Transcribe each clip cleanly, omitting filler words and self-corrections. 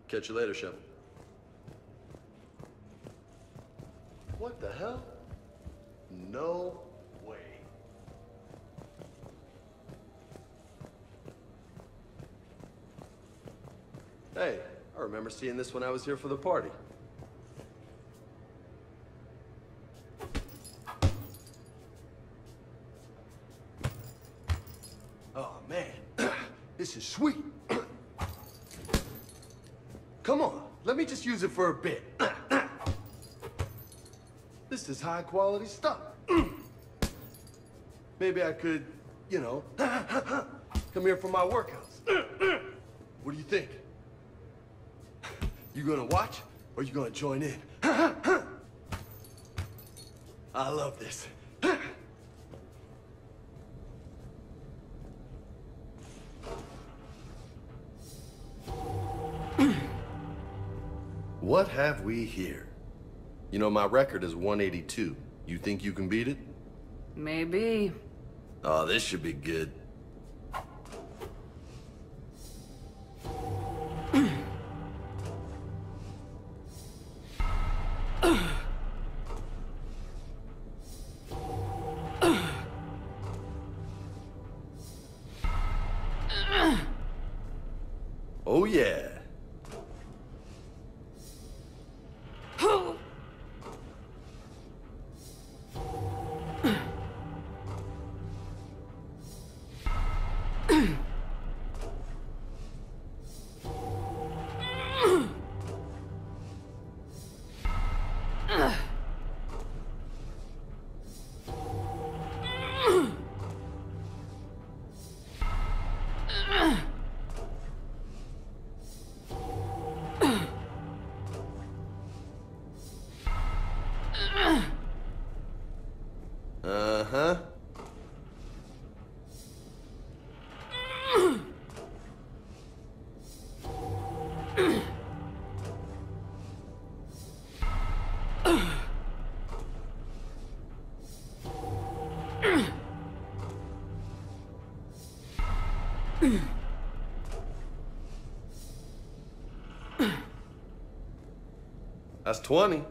Catch you later, Shepard. What the hell? No way. Hey, I remember seeing this when I was here for the party. Oh, man. This is sweet. Come on, let me just use it for a bit. This is high quality stuff. Maybe I could, you know, come here for my workouts. What do you think? You gonna watch or you gonna join in? I love this. What have we here? You know, my record is 182. You think you can beat it? Maybe. Oh, this should be good. Oh, yeah. Uh-huh. That's 20.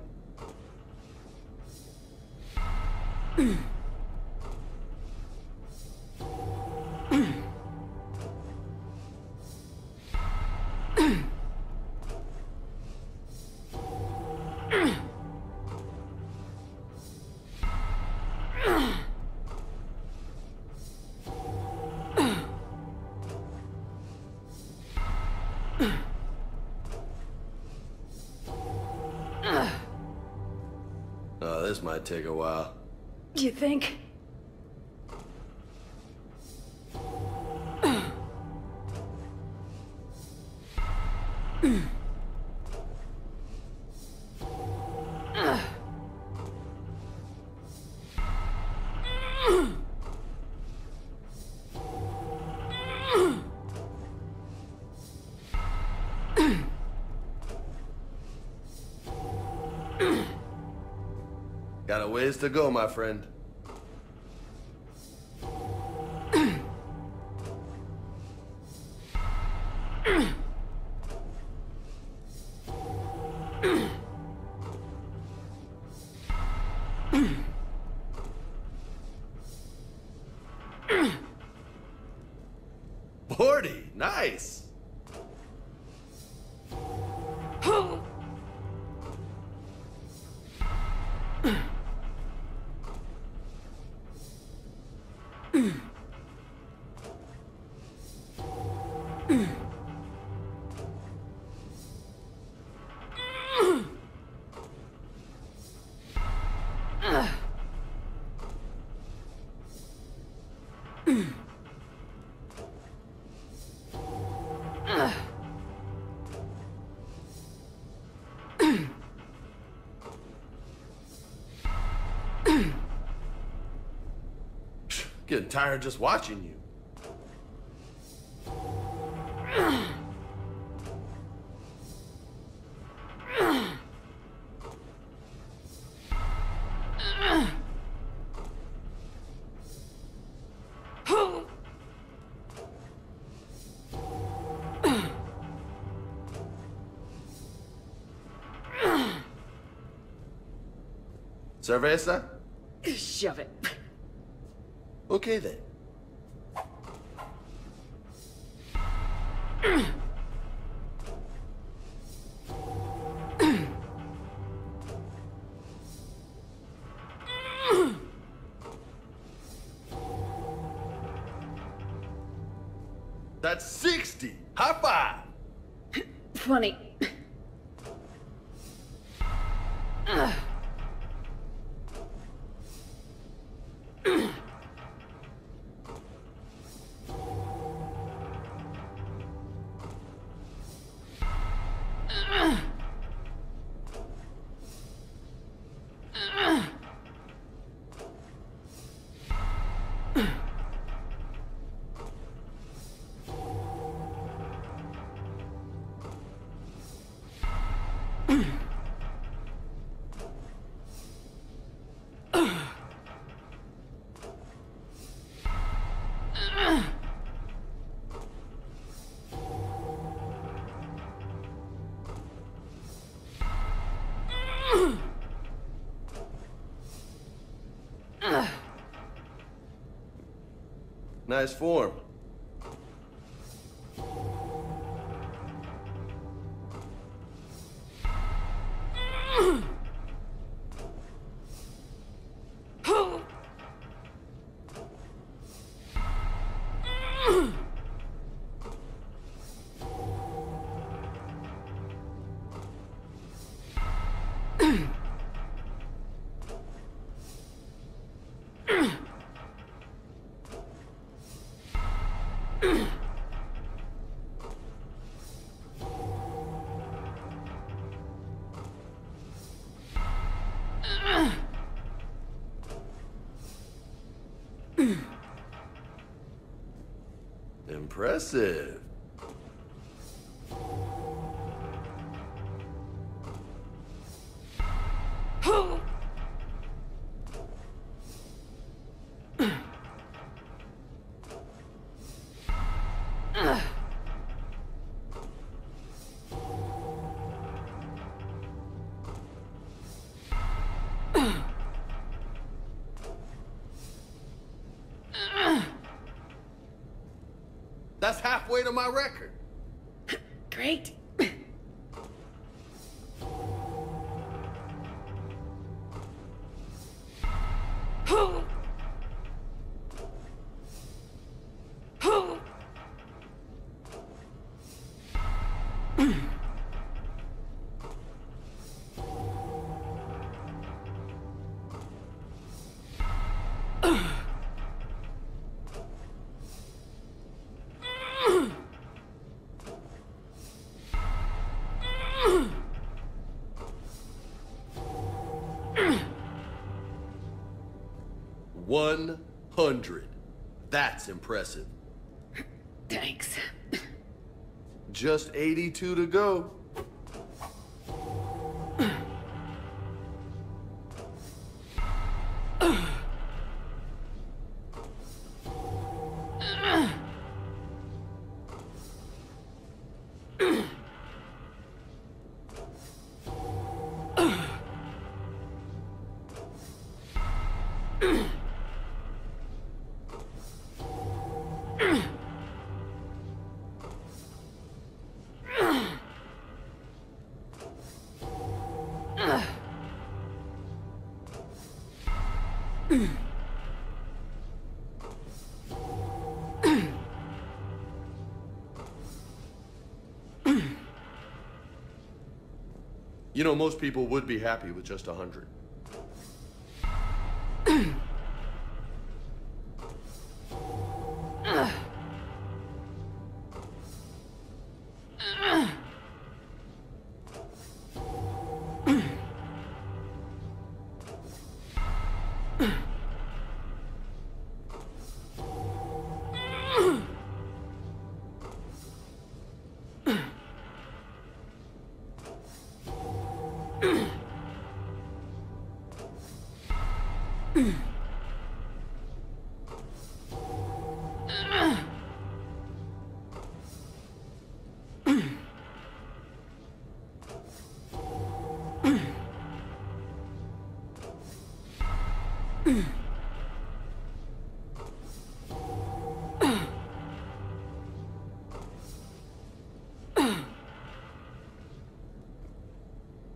Oh, this might take a while. You think? Got a ways to go, my friend. Forty, nice. Getting tired just watching you. Cerveza? Shove it. Okay then. That's 60. High five. Funny. Nice form. Impressive. That's halfway to my record. Great. $100. That's impressive. Thanks. Just 82 to go. You know, most people would be happy with just 100.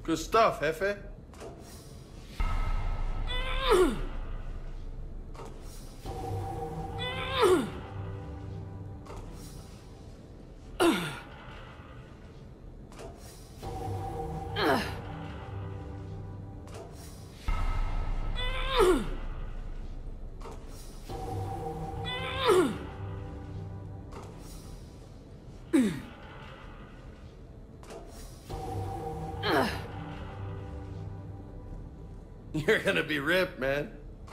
Good stuff, Jefe. You're gonna be ripped, man.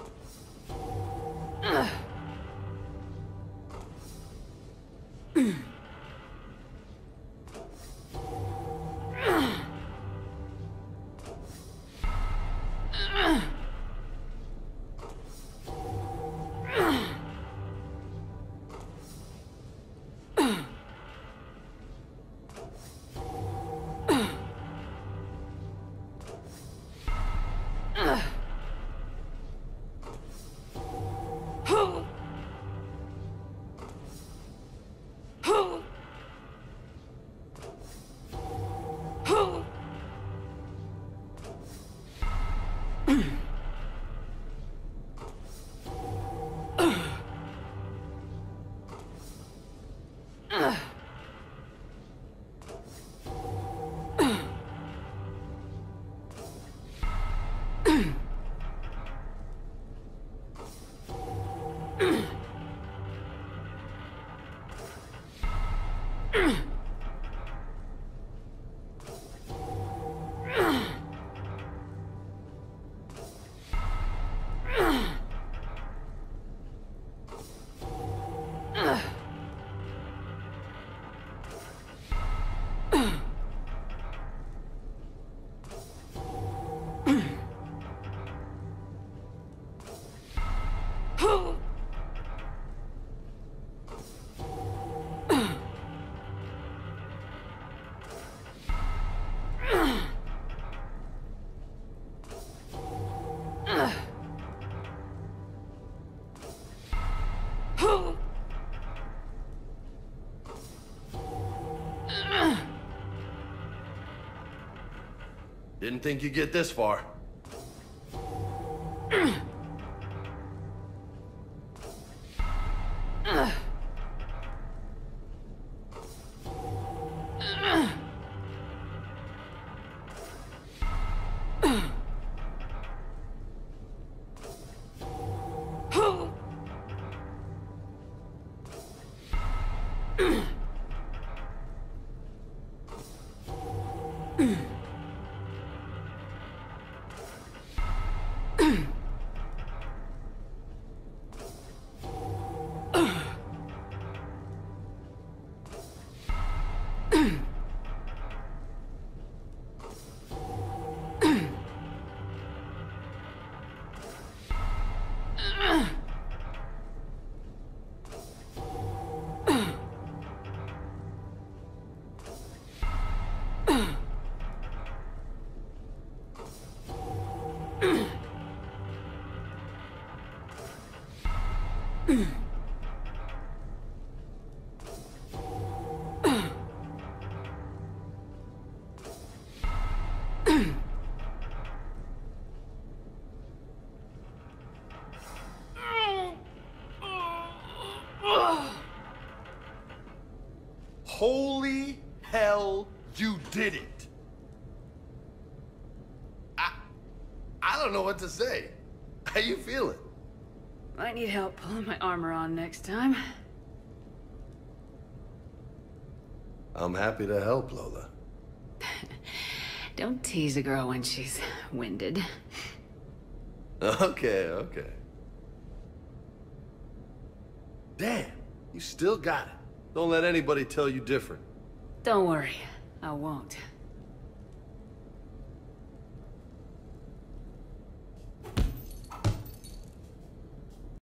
Didn't think you'd get this far. Holy hell, you did it. I don't know what to say. How you feeling? Might need help pulling my armor on next time. I'm happy to help, Lola. Don't tease a girl when she's winded. Okay. Damn, you still got it. Don't let anybody tell you different. Don't worry, I won't.